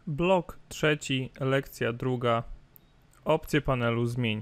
Blok trzeci, lekcja druga, opcje panelu zmień.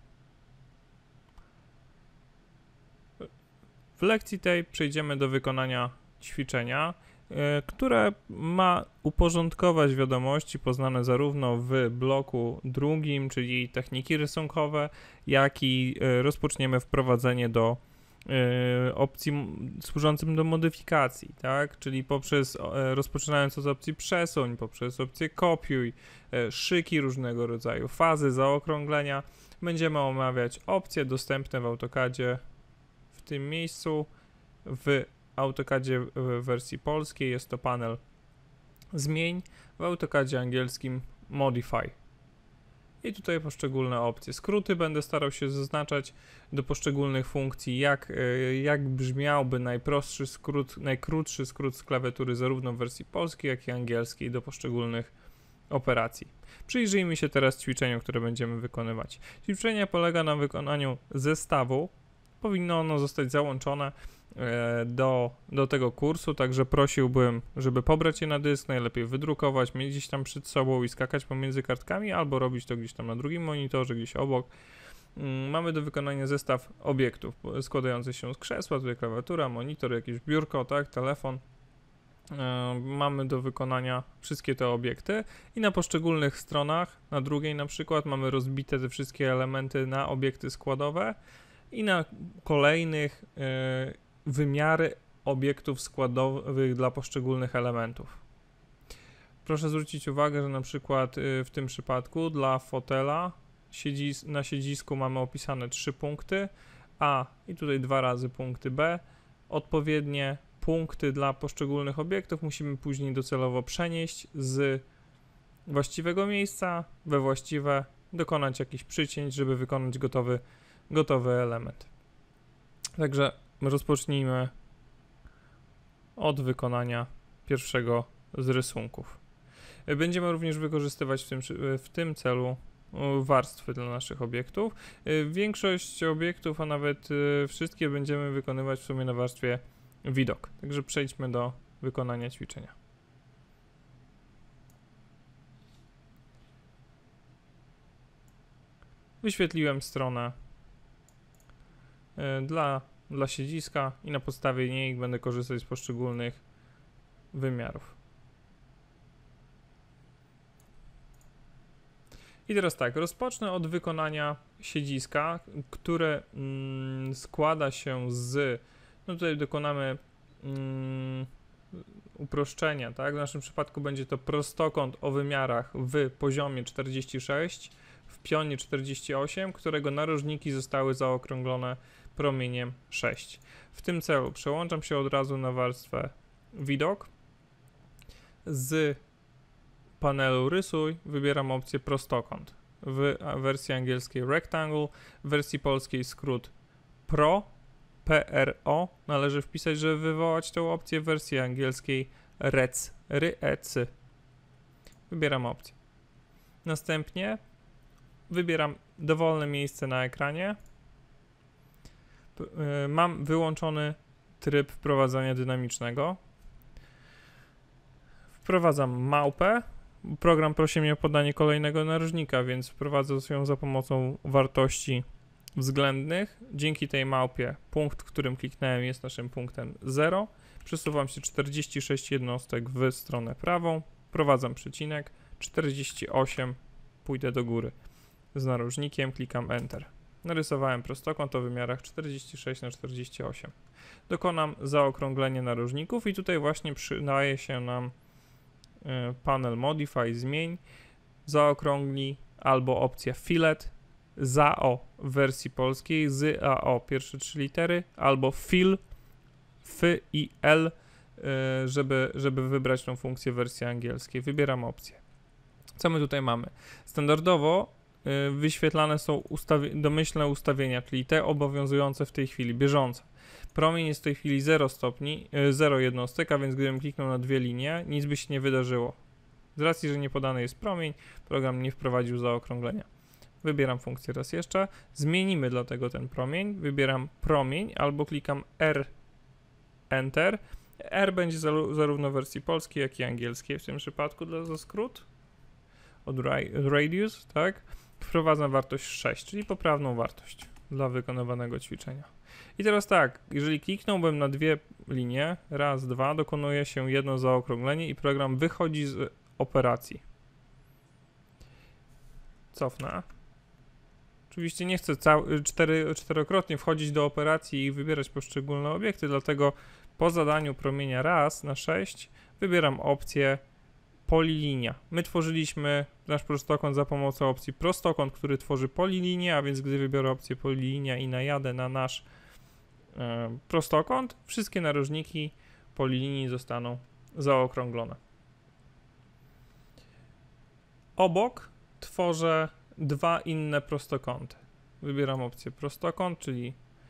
W lekcji tej przejdziemy do wykonania ćwiczenia, które ma uporządkować wiadomości poznane zarówno w bloku drugim, czyli techniki rysunkowe, jak i rozpoczniemy wprowadzenie do opcji służącym do modyfikacji, tak? Czyli poprzez, rozpoczynając od opcji przesuń, poprzez opcję kopiuj, szyki różnego rodzaju, fazy, zaokrąglenia, będziemy omawiać opcje dostępne w AutoCADzie w tym miejscu. W AutoCADzie w wersji polskiej jest to panel zmień, w AutoCADzie angielskim modify. I tutaj poszczególne opcje. Skróty będę starał się zaznaczać do poszczególnych funkcji, jak brzmiałby najprostszy skrót, najkrótszy skrót z klawiatury zarówno w wersji polskiej, jak i angielskiej do poszczególnych operacji. Przyjrzyjmy się teraz ćwiczeniu, które będziemy wykonywać. Ćwiczenie polega na wykonaniu zestawu. Powinno ono zostać załączone do tego kursu, także prosiłbym, żeby pobrać je na dysk, najlepiej wydrukować, mieć gdzieś tam przed sobą i skakać pomiędzy kartkami, albo robić to gdzieś tam na drugim monitorze, gdzieś obok. Mamy do wykonania zestaw obiektów składający się z krzesła, tutaj klawiatura, monitor, jakieś biurko, tak, telefon. Mamy do wykonania wszystkie te obiekty i na poszczególnych stronach, na drugiej na przykład, mamy rozbite te wszystkie elementy na obiekty składowe i na kolejnych wymiary obiektów składowych dla poszczególnych elementów. Proszę zwrócić uwagę, że na przykład w tym przypadku dla fotela na siedzisku mamy opisane 3 punkty A i tutaj 2 razy punkty B. Odpowiednie punkty dla poszczególnych obiektów musimy później docelowo przenieść z właściwego miejsca we właściwe, dokonać jakichś przycięć, żeby wykonać gotowy element. Także rozpocznijmy od wykonania pierwszego z rysunków. Będziemy również wykorzystywać w tym celu warstwy dla naszych obiektów. Większość obiektów, a nawet wszystkie będziemy wykonywać w sumie na warstwie widok. Także przejdźmy do wykonania ćwiczenia. Wyświetliłem stronę dla siedziska i na podstawie niej będę korzystać z poszczególnych wymiarów. I teraz tak, rozpocznę od wykonania siedziska, które składa się z, no tutaj dokonamy uproszczenia, tak? W naszym przypadku będzie to prostokąt o wymiarach w poziomie 46, w pionie 48, którego narożniki zostały zaokrąglone promieniem 6. W tym celu przełączam się od razu na warstwę widok. Z panelu rysuj wybieram opcję prostokąt. W wersji angielskiej rectangle, w wersji polskiej skrót PRO. Należy wpisać, żeby wywołać tę opcję. W wersji angielskiej REC. Wybieram opcję. Następnie wybieram dowolne miejsce na ekranie. Mam wyłączony tryb wprowadzania dynamicznego. Wprowadzam małpę. Program prosi mnie o podanie kolejnego narożnika, więc wprowadzę ją za pomocą wartości względnych. Dzięki tej małpie punkt, w którym kliknąłem, jest naszym punktem 0. Przesuwam się 46 jednostek w stronę prawą. Wprowadzam przecinek 48. Pójdę do góry z narożnikiem, klikam Enter. Narysowałem prostokąt o wymiarach 46 na 48. Dokonam zaokrąglenia narożników i tutaj właśnie przydaje się nam panel Modify, zmień, zaokrągli albo opcja Fillet, ZAO w wersji polskiej, ZAO pierwsze 3 litery, albo Fill, F i L, żeby wybrać tą funkcję w wersji angielskiej. Wybieram opcję. Co my tutaj mamy? Standardowo wyświetlane są domyślne ustawienia, czyli te obowiązujące w tej chwili, bieżące. Promień jest w tej chwili 0 stopni, 0 jednostek, a więc gdybym kliknął na 2 linie, nic by się nie wydarzyło. Z racji, że nie podany jest promień, program nie wprowadził zaokrąglenia. Wybieram funkcję raz jeszcze, zmienimy dlatego ten promień, wybieram promień albo klikam R, Enter. R będzie zarówno w wersji polskiej, jak i angielskiej w tym przypadku za skrót. od radius, tak, wprowadzam wartość 6, czyli poprawną wartość dla wykonywanego ćwiczenia. I teraz tak, jeżeli kliknąłbym na dwie linie, raz, dwa, dokonuje się jedno zaokrąglenie i program wychodzi z operacji. Cofnę. Oczywiście nie chcę czterokrotnie wchodzić do operacji i wybierać poszczególne obiekty, dlatego po zadaniu promienia raz na 6 wybieram opcję polilinia. My tworzyliśmy nasz prostokąt za pomocą opcji prostokąt, który tworzy polilinię, a więc gdy wybiorę opcję polilinia i najadę na nasz prostokąt, wszystkie narożniki polilinii zostaną zaokrąglone. Obok tworzę dwa inne prostokąty. Wybieram opcję prostokąt, czyli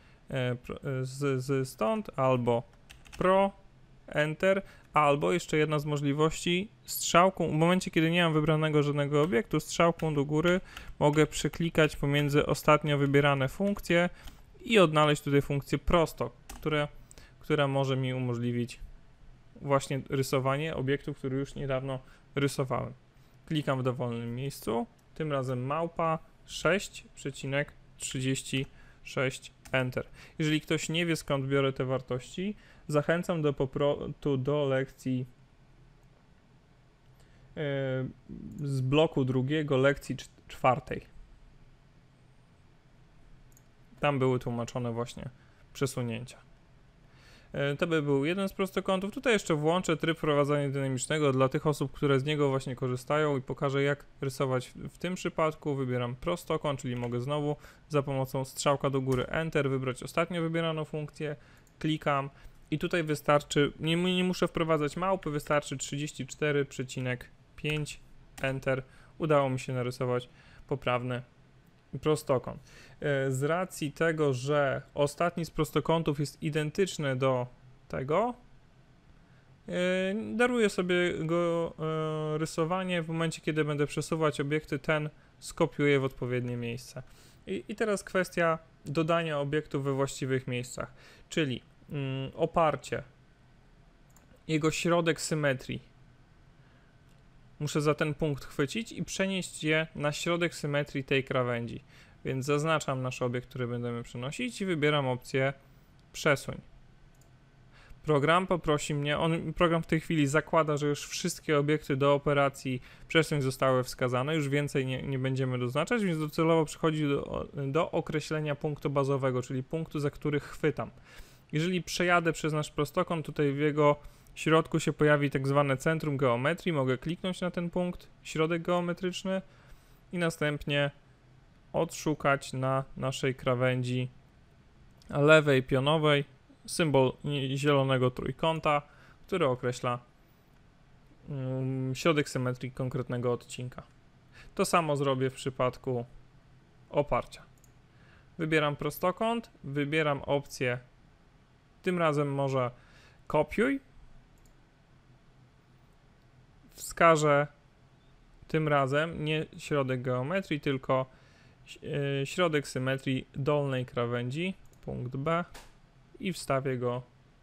stąd, albo pro, enter, albo jeszcze jedna z możliwości, strzałką, w momencie kiedy nie mam wybranego żadnego obiektu, strzałką do góry mogę przeklikać pomiędzy ostatnio wybierane funkcje i odnaleźć tutaj funkcję prosto, która może mi umożliwić właśnie rysowanie obiektu, który już niedawno rysowałem. Klikam w dowolnym miejscu, tym razem małpa 6,36 Enter. Jeżeli ktoś nie wie, skąd biorę te wartości, zachęcam do lekcji z bloku drugiego, lekcji 4. Tam były tłumaczone właśnie przesunięcia. To by był jeden z prostokątów. Tutaj jeszcze włączę tryb prowadzenia dynamicznego dla tych osób, które z niego właśnie korzystają i pokażę, jak rysować w tym przypadku. Wybieram prostokąt, czyli mogę znowu za pomocą strzałka do góry Enter wybrać ostatnio wybieraną funkcję, klikam i tutaj wystarczy, nie muszę wprowadzać małpy, wystarczy 34,5 Enter. Udało mi się narysować poprawny prostokąt. Z racji tego, że ostatni z prostokątów jest identyczny do tego, daruję sobie go rysowanie. W momencie, kiedy będę przesuwać obiekty, ten skopiuję w odpowiednie miejsce. I teraz kwestia dodania obiektów we właściwych miejscach, czyli oparcie, jego środek symetrii. Muszę za ten punkt chwycić i przenieść je na środek symetrii tej krawędzi. Więc zaznaczam nasz obiekt, który będziemy przenosić i wybieram opcję przesuń. Program poprosi mnie, program w tej chwili zakłada, że już wszystkie obiekty do operacji przesuń zostały wskazane, już więcej nie będziemy doznaczać, więc docelowo przychodzi do określenia punktu bazowego, czyli punktu, za który chwytam. Jeżeli przejadę przez nasz prostokąt, tutaj w jego środku się pojawi tak zwane centrum geometrii, mogę kliknąć na ten punkt, środek geometryczny i następnie odszukać na naszej krawędzi lewej pionowej symbol zielonego trójkąta, który określa środek symetrii konkretnego odcinka. To samo zrobię w przypadku oparcia. Wybieram prostokąt, wybieram opcję, tym razem może kopiuj, wskażę tym razem nie środek geometrii, tylko środek symetrii dolnej krawędzi, punkt B, i wstawię go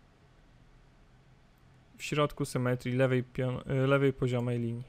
w środku symetrii lewej poziomej linii.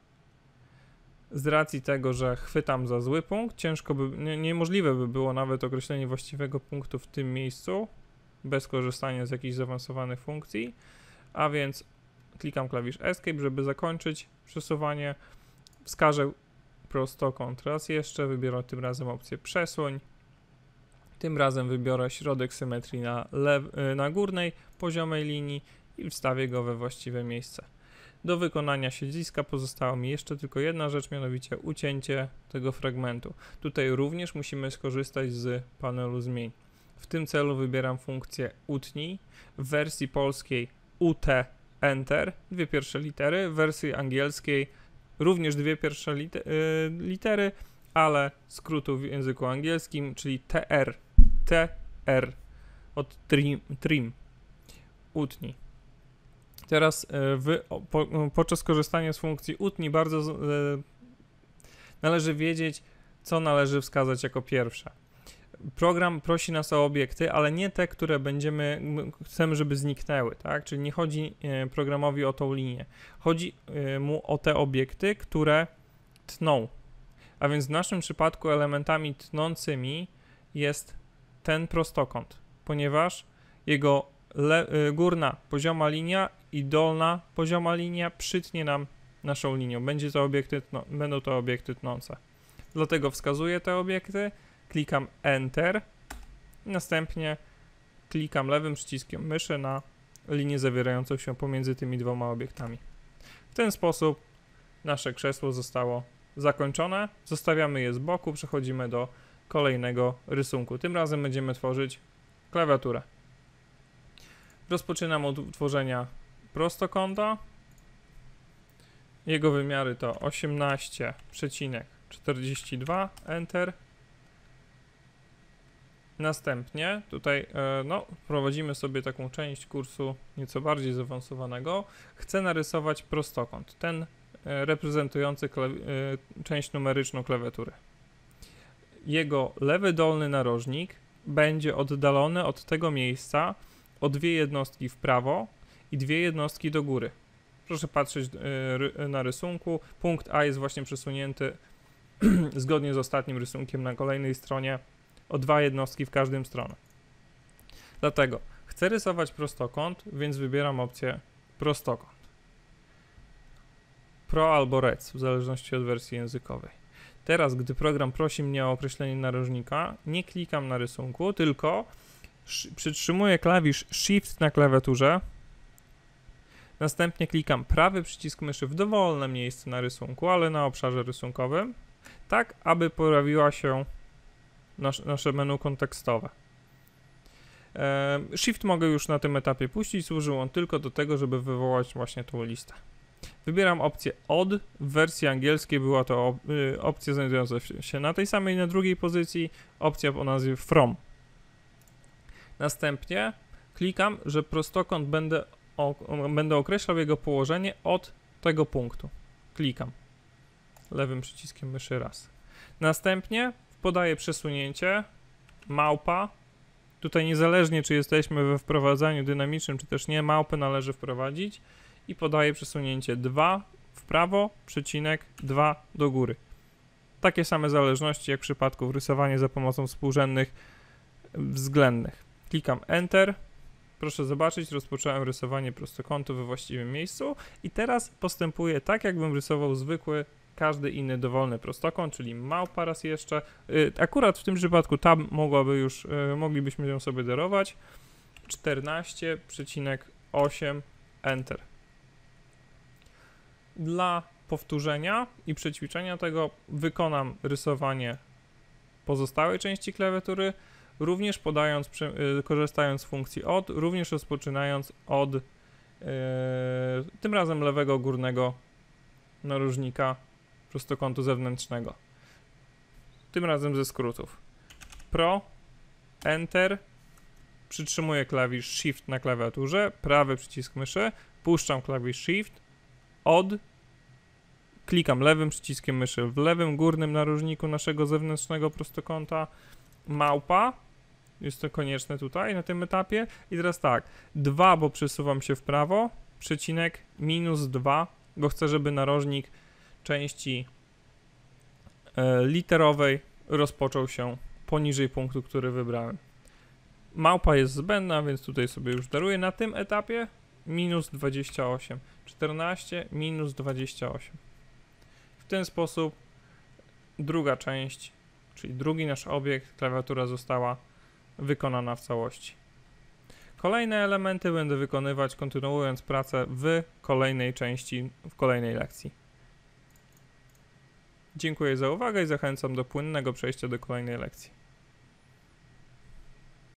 Z racji tego, że chwytam za zły punkt, niemożliwe by było nawet określenie właściwego punktu w tym miejscu, bez korzystania z jakichś zaawansowanych funkcji, a więc klikam klawisz Escape, żeby zakończyć przesuwanie, wskażę prostokąt raz jeszcze, wybiorę tym razem opcję przesuń, tym razem wybiorę środek symetrii na górnej poziomej linii i wstawię go we właściwe miejsce. Do wykonania siedziska pozostała mi jeszcze tylko jedna rzecz, mianowicie ucięcie tego fragmentu. Tutaj również musimy skorzystać z panelu zmień. W tym celu wybieram funkcję utnij, w wersji polskiej UT Enter, dwie pierwsze litery, w wersji angielskiej również dwie pierwsze litery, ale skrótu w języku angielskim, czyli TR od trim, utnij. Teraz podczas korzystania z funkcji utnij bardzo należy wiedzieć, co należy wskazać jako pierwsze. Program prosi nas o obiekty, ale nie te, które chcemy, żeby zniknęły, tak? Czyli nie chodzi programowi o tą linię. Chodzi mu o te obiekty, które tną. A więc w naszym przypadku elementami tnącymi jest ten prostokąt, ponieważ jego górna pozioma linia i dolna pozioma linia przytnie nam naszą linią. Będą to obiekty tnące. Dlatego wskazuję te obiekty, klikam Enter i następnie klikam lewym przyciskiem myszy na linię zawierającą się pomiędzy tymi dwoma obiektami. W ten sposób nasze krzesło zostało zakończone. Zostawiamy je z boku, przechodzimy do kolejnego rysunku. Tym razem będziemy tworzyć klawiaturę. Rozpoczynam od tworzenia prostokąta. Jego wymiary to 18,42, Enter. Następnie tutaj wprowadzimy sobie taką część kursu nieco bardziej zaawansowanego. Chcę narysować prostokąt, ten reprezentujący część numeryczną klawiatury. Jego lewy dolny narożnik będzie oddalony od tego miejsca o 2 jednostki w prawo i 2 jednostki do góry. Proszę patrzeć na rysunku. Punkt A jest właśnie przesunięty zgodnie z ostatnim rysunkiem na kolejnej stronie o 2 jednostki w każdym stronę. Dlatego chcę rysować prostokąt, więc wybieram opcję prostokąt. Pro albo Rec, w zależności od wersji językowej. Teraz, gdy program prosi mnie o określenie narożnika, nie klikam na rysunku, tylko przytrzymuję klawisz Shift na klawiaturze. Następnie klikam prawy przycisk myszy w dowolne miejsce na rysunku, ale na obszarze rysunkowym, tak aby pojawiła się nasze menu kontekstowe. Shift mogę już na tym etapie puścić, służył on tylko do tego, żeby wywołać właśnie tą listę. Wybieram opcję Odd, w wersji angielskiej była to opcja znajdująca się na tej samej, na drugiej pozycji, opcja o nazwie From. Następnie klikam, że prostokąt będę określał jego położenie od tego punktu. Klikam lewym przyciskiem myszy raz. Następnie podaję przesunięcie, małpa. Tutaj niezależnie czy jesteśmy we wprowadzaniu dynamicznym, czy też nie, małpę należy wprowadzić i podaję przesunięcie 2 w prawo, przecinek 2 do góry. Takie same zależności jak w przypadku rysowania za pomocą współrzędnych względnych. Klikam Enter. Proszę zobaczyć, rozpocząłem rysowanie prostokątu we właściwym miejscu i teraz postępuję tak, jakbym rysował zwykły, każdy inny dowolny prostokąt, czyli małpa raz jeszcze. Akurat w tym przypadku tam moglibyśmy ją sobie darować. 14,8 Enter. Dla powtórzenia i przećwiczenia tego wykonam rysowanie pozostałej części klawiatury, również korzystając z funkcji Odd, również rozpoczynając od tym razem lewego górnego narożnika prostokątu zewnętrznego. Tym razem ze skrótów. Pro, Enter, przytrzymuję klawisz Shift na klawiaturze, prawy przycisk myszy, puszczam klawisz Shift, Odd, klikam lewym przyciskiem myszy w lewym górnym narożniku naszego zewnętrznego prostokąta, małpa, jest to konieczne tutaj na tym etapie i teraz tak, 2, bo przesuwam się w prawo, przecinek, -2, bo chcę, żeby narożnik części literowej rozpoczął się poniżej punktu, który wybrałem. Małpa jest zbędna, więc tutaj sobie już daruję na tym etapie -28, 14, -28. W ten sposób druga część, czyli drugi nasz obiekt, klawiatura została wykonana w całości. Kolejne elementy będę wykonywać, kontynuując pracę w kolejnej części, w kolejnej lekcji. Dziękuję za uwagę i zachęcam do płynnego przejścia do kolejnej lekcji.